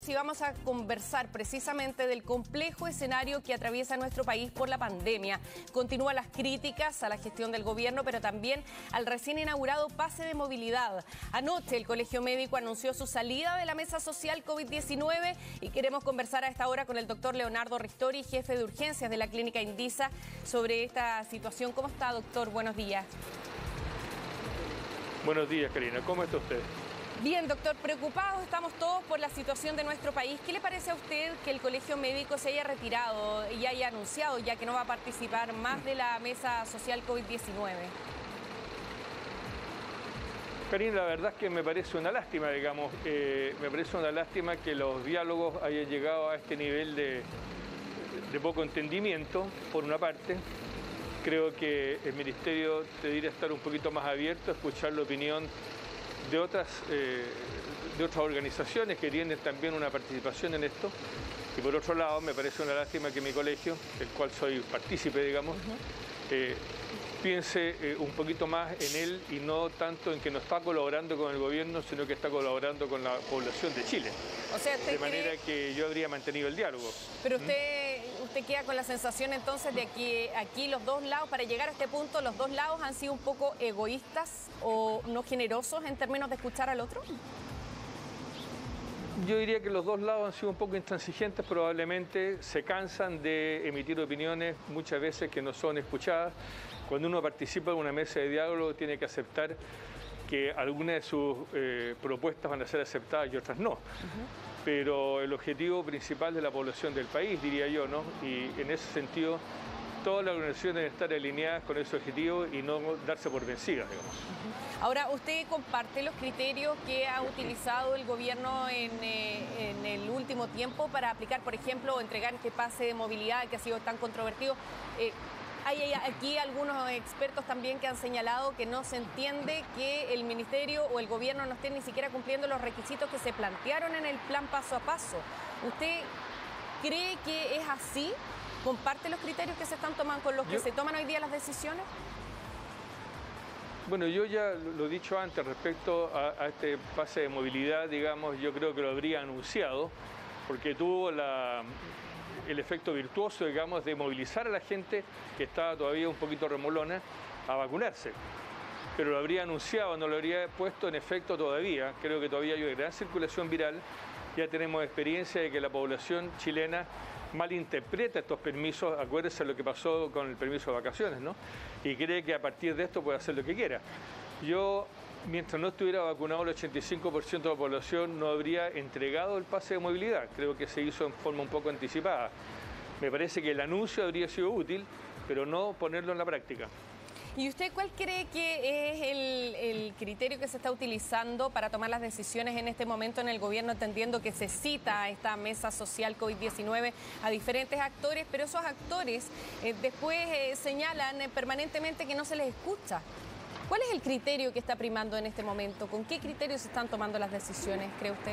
y vamos a conversar precisamente del complejo escenario que atraviesa nuestro país por la pandemia. Continúan las críticas a la gestión del gobierno, pero también al recién inaugurado pase de movilidad. Anoche el Colegio Médico anunció su salida de la mesa social COVID-19 y queremos conversar a esta hora con el doctor Leonardo Ristori, jefe de urgencias de la Clínica Indisa, sobre esta situación. ¿Cómo está, doctor? Buenos días. Buenos días, Karina. ¿Cómo está usted? Bien, doctor, preocupados estamos todos por la situación de nuestro país. ¿Qué le parece a usted que el Colegio Médico se haya retirado y haya anunciado ya que no va a participar más de la mesa social COVID-19? Karina, la verdad es que me parece una lástima, digamos. Me parece una lástima que los diálogos hayan llegado a este nivel de poco entendimiento, por una parte. Creo que el Ministerio debería estar un poquito más abierto a escuchar la opinión de otras organizaciones que tienen también una participación en esto. Y por otro lado, me parece una lástima que mi colegio, del cual soy partícipe, digamos, piense un poquito más en él y no tanto en que no está colaborando con el gobierno, sino que está colaborando con la población de Chile. O sea, ¿usted de manera que yo habría mantenido el diálogo. Pero usted queda con la sensación entonces de que aquí los dos lados, para llegar a este punto, los dos lados han sido un poco egoístas o no generosos en términos de escuchar al otro. Yo diría que los dos lados han sido un poco intransigentes, probablemente se cansan de emitir opiniones muchas veces que no son escuchadas. Cuando uno participa en una mesa de diálogo tiene que aceptar que algunas de sus propuestas van a ser aceptadas y otras no. Pero el objetivo principal de la población del país, diría yo, ¿no? Y en ese sentido, todas las organizaciones deben estar alineadas con ese objetivo y no darse por vencidas, digamos. Ahora, ¿usted comparte los criterios que ha utilizado el gobierno en el último tiempo para aplicar, por ejemplo, o entregar este pase de movilidad que ha sido tan controvertido? Hay aquí algunos expertos también que han señalado que no se entiende que el ministerio o el gobierno no esté ni siquiera cumpliendo los requisitos que se plantearon en el plan paso a paso. ¿Usted cree que es así? ¿Comparte los criterios que se están tomando, con los que se toman hoy día las decisiones? Bueno, yo ya lo he dicho antes respecto a este pase de movilidad, digamos, yo creo que lo habría anunciado, porque tuvo el efecto virtuoso, digamos, de movilizar a la gente que estaba todavía un poquito remolona a vacunarse. Pero lo habría anunciado, no lo habría puesto en efecto todavía. Creo que todavía hay una gran circulación viral. Ya tenemos experiencia de que la población chilena malinterpreta estos permisos. Acuérdense lo que pasó con el permiso de vacaciones, ¿no? Y cree que a partir de esto puede hacer lo que quiera. Yo, mientras no estuviera vacunado el 85% de la población, no habría entregado el pase de movilidad. Creo que se hizo en forma un poco anticipada. Me parece que el anuncio habría sido útil, pero no ponerlo en la práctica. ¿Y usted cuál cree que es el criterio que se está utilizando para tomar las decisiones en este momento en el gobierno, entendiendo que se cita a esta mesa social COVID-19 a diferentes actores, pero esos actores después señalan permanentemente que no se les escucha? ¿Cuál es el criterio que está primando en este momento? ¿Con qué criterios se están tomando las decisiones, cree usted?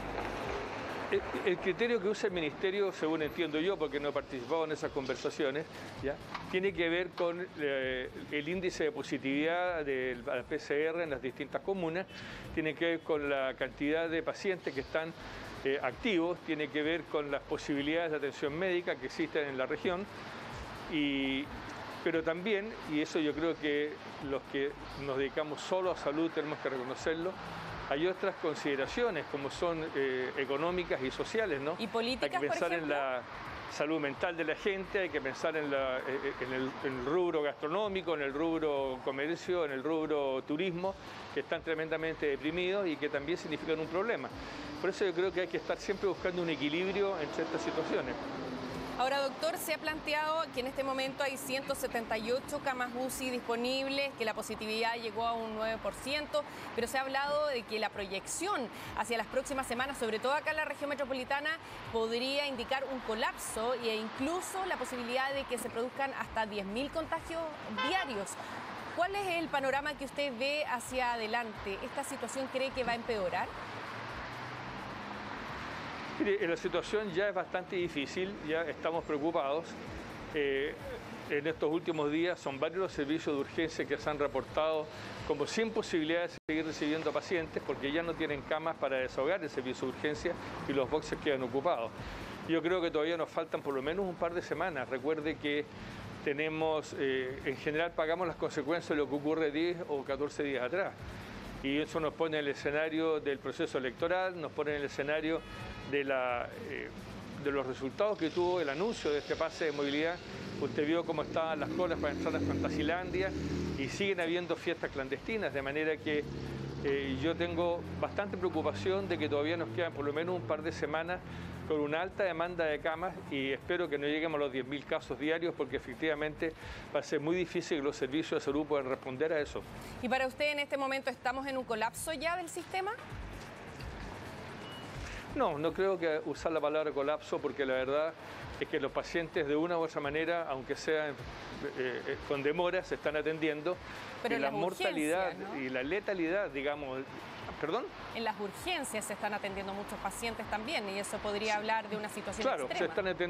El criterio que usa el Ministerio, según entiendo yo, porque no he participado en esas conversaciones, ¿ya?, tiene que ver con el índice de positividad del PCR en las distintas comunas, tiene que ver con la cantidad de pacientes que están activos, tiene que ver con las posibilidades de atención médica que existen en la región, pero también, y eso yo creo que los que nos dedicamos solo a salud tenemos que reconocerlo, hay otras consideraciones como son económicas y sociales, ¿no? ¿Y políticas, hay que pensar por ejemplo? En la salud mental de la gente, hay que pensar en el rubro gastronómico, en el rubro comercio, en el rubro turismo, que están tremendamente deprimidos y que también significan un problema. Por eso yo creo que hay que estar siempre buscando un equilibrio entre estas situaciones. Ahora, doctor, se ha planteado que en este momento hay 178 camas UCI disponibles, que la positividad llegó a un 9%, pero se ha hablado de que la proyección hacia las próximas semanas, sobre todo acá en la región metropolitana, podría indicar un colapso e incluso la posibilidad de que se produzcan hasta 10.000 contagios diarios. ¿Cuál es el panorama que usted ve hacia adelante? ¿Esta situación cree que va a empeorar? Mire, la situación ya es bastante difícil, ya estamos preocupados. en estos últimos días son varios los servicios de urgencia que se han reportado como sin posibilidad de seguir recibiendo pacientes porque ya no tienen camas para desahogar el servicio de urgencia y los boxes quedan ocupados. Yo creo que todavía nos faltan por lo menos un par de semanas. Recuerde que tenemos, en general pagamos las consecuencias de lo que ocurre 10 o 14 días atrás. Y eso nos pone en el escenario del proceso electoral, nos pone en el escenario de los resultados que tuvo el anuncio de este pase de movilidad. Usted vio cómo estaban las colas para entrar a Fantasilandia y siguen habiendo fiestas clandestinas, de manera que yo tengo bastante preocupación de que todavía nos quedan por lo menos un par de semanas con una alta demanda de camas y espero que no lleguemos a los 10.000 casos diarios porque efectivamente va a ser muy difícil que los servicios de salud puedan responder a eso. ¿Y para usted en este momento estamos en un colapso ya del sistema? No creo que usar la palabra colapso porque la verdad es que los pacientes de una u otra manera, aunque sean con demora, se están atendiendo. Pero y la mortalidad, ¿no? Y la letalidad, digamos, ¿perdón? En las urgencias se están atendiendo muchos pacientes también y eso podría hablar de una situación extrema. Claro, se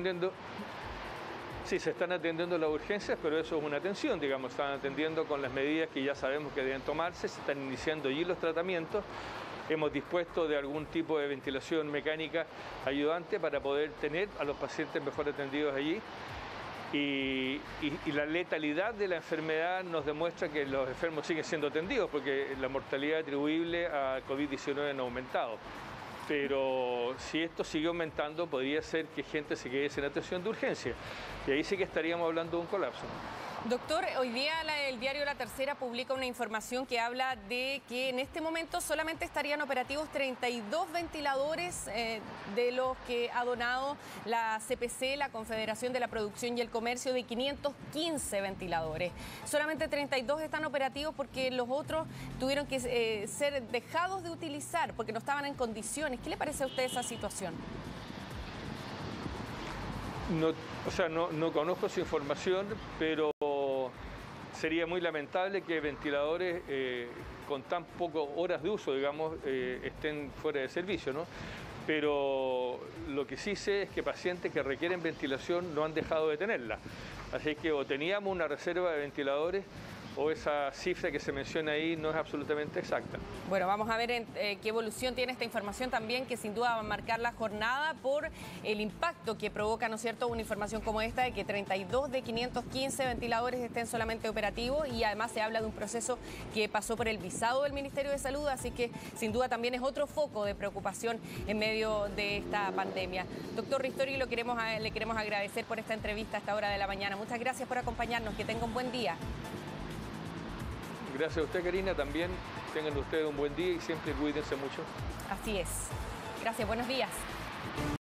están atendiendo las urgencias, pero eso es una atención, digamos, están atendiendo con las medidas que ya sabemos que deben tomarse, se están iniciando allí los tratamientos. Hemos dispuesto de algún tipo de ventilación mecánica ayudante para poder tener a los pacientes mejor atendidos allí. Y la letalidad de la enfermedad nos demuestra que los enfermos siguen siendo atendidos porque la mortalidad atribuible a COVID-19 no ha aumentado. Pero si esto sigue aumentando, podría ser que gente se quede sin atención de urgencia. Y ahí sí que estaríamos hablando de un colapso. Doctor, hoy día el diario La Tercera publica una información que habla de que en este momento solamente estarían operativos 32 ventiladores de los que ha donado la CPC, la Confederación de la Producción y el Comercio, de 515 ventiladores. Solamente 32 están operativos porque los otros tuvieron que ser dejados de utilizar porque no estaban en condiciones. ¿Qué le parece a usted esa situación? No conozco esa información, pero sería muy lamentable que ventiladores con tan pocas horas de uso, digamos, estén fuera de servicio, ¿no? Pero lo que sí sé es que pacientes que requieren ventilación no han dejado de tenerla. Así que o teníamos una reserva de ventiladores o esa cifra que se menciona ahí no es absolutamente exacta. Bueno, vamos a ver qué evolución tiene esta información también, que sin duda va a marcar la jornada por el impacto que provoca, ¿no es cierto?, una información como esta de que 32 de 515 ventiladores estén solamente operativos y además se habla de un proceso que pasó por el visado del Ministerio de Salud, así que sin duda también es otro foco de preocupación en medio de esta pandemia. Doctor Ristori, le queremos agradecer por esta entrevista a esta hora de la mañana. Muchas gracias por acompañarnos, que tenga un buen día. Gracias a usted, Karina. También tengan ustedes un buen día y siempre cuídense mucho. Así es. Gracias, buenos días.